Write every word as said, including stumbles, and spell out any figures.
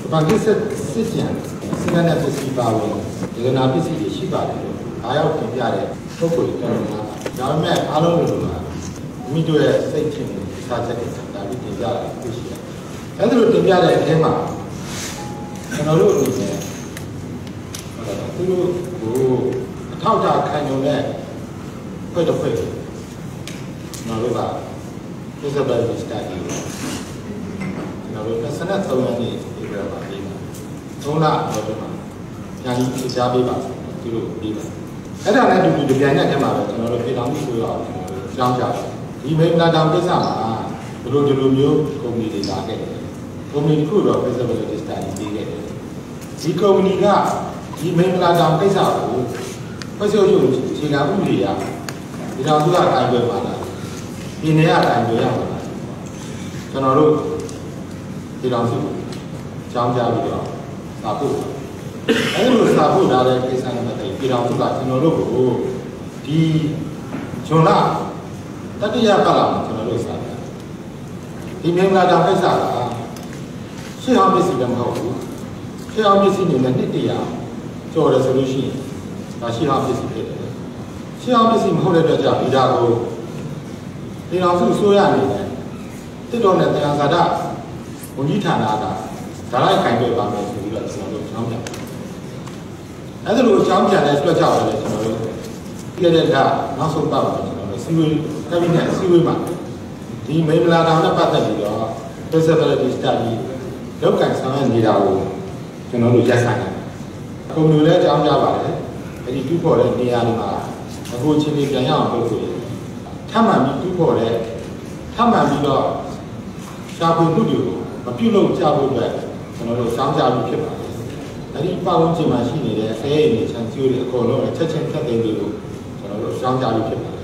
ဘာကိစ္စစစ်ကြံစစ်ကနေပစ္စည်းပါဝင်ဒီကနာပစ္စည်းတွေရှိပါတယ်လို့အားရောက်တင်ပြတဲ့ပုဂ္ဂိုလ်တော်များဒါပေမဲ့အားလုံးလို့လားမိတို့ရဲ့စိတ်ချင်းစားချက်တွေဒါပြီးတင်ပြတာသိရှိတယ်အဲ့ဒါလိုတင်ပြတဲ့အထဲမှာကျွန်တော်တို့အနေနဲ့သူတို့ကိုအထောက်အထားခံယူတဲ့ဖွဲ့တစ်ဖွဲ့ကျွန်တော်တို့က feasibility study ကျွန်တော်တို့စနစ်သုံးရနေဒီကပါပြီးပါသုံးလတော့ဒီမှာညာကြီးကြားပေးပါသူတို့ပြီးပါအဲ့ဒါနဲ့တူတူပြန်တဲ့အဲ့မှာပဲကျွန်တော်တို့ပြည်တော်မှုဆိုရအောင်ကြောင်းကြတယ်ဒီမိမနာတောင်ကိစ္စမှာဒီလိုဒီလိုမျိုးကုမ္ပဏီတွေလာခဲ့တယ်ကုမ္ပဏီတစ်ခုတော့ feasibility study ပြီးခဲ့တယ်ဒီကုမ္ပဏီကဒီမိမနာတောင်ကိစ္စကိုဖွဲ့စည်းရုံအခြေခံဥပဒေရဒီတော်သူကတိုင်ပွဲပါလားပြည်နယ်ကတိုင်ပွဲရပါလားကျွန်တော်တို့ဒီတော်စုကြောင်းကြပြီးတော့စာပို့အဲ့လိုစာပို့ထားတဲ့ကိစ္စနဲ့ပတ်သက်ပြီးပြည်တော်စုကကျွန်တော်တို့ကိုဒီဂျွန်လာတတိယပတ်လာမှာကျွန်တော်တို့စာပြဒီမိမနာတောင်ကိစ္စကရှေ့အောင်ပစ္စည်းလည်းမဟုတ်ဘူးရှေ့အောင်ပစ္စည်းနေနဲ့နှစ်တရာကျော်တယ်ဆိုလို့ရှိရင်ဒါရှေ့အောင်ပစ္စည်းဖြစ်တယ်ရှေ့အောင်ပစ္စည်းမဟုတ်တဲ့အတွက်ကြောင့်ဒီဒါကိုဒီတော်စုဆိုရနေတယ်တစ်တော်နဲ့တရားစာဒဝန်ကြီးဌာနကဒါလိုက်ခိုင်ပြပါမယ်ဆိုပြီးတော့ကျွန်တော်တို့ကြောင်းပြအဲ့ဒါလိုအကြောင်းပြတဲ့အတွက်ကြောင့်လည်းကျွန်တော်တို့ပြည့်တဲ့ကနောက်ဆုံးပတ်ပါကျွန်တော်တို့စီဝေးကပ်ပြီးနဲ့စီဝေးမှာဒီမိမလာတောင်နဲ့ပတ်သက်ပြီးတော့ feasibility study လောက်ကန်ဆောင်ရနေတာကိုကျွန်တော်တို့ရက်ဆိုင်တယ်ကုမ္ပဏီလည်းအကြောင်းပြပါတယ်အဲ့ဒီတူးဖော်တဲ့နေရာတွေမှာအခုချင်းလေးပြန်ရအောင်လုပ်လို့ထပ်မှန်ပြီးတူးဖော်တဲ့ထပ်မှန်ပြီးတော့ရှာဖွေမှုတွေကိုမပြုလုပ်ကြဖို့အတွက်ကျွန်တော်တို့စောင့်ကြပြီးဖြစ်ပါတယ်အဲ့ဒီပတ်ဝန်းကျင်မှာရှိနေတဲ့အဲအိမ်တွေချမ်းကျိုးတွေအကုန်လုံးချက်ချင်းဖြတ်သိမ်းပြီးလို့ကျွန်တော်တို့စောင့်ကြပြီးဖြစ်ပါတယ်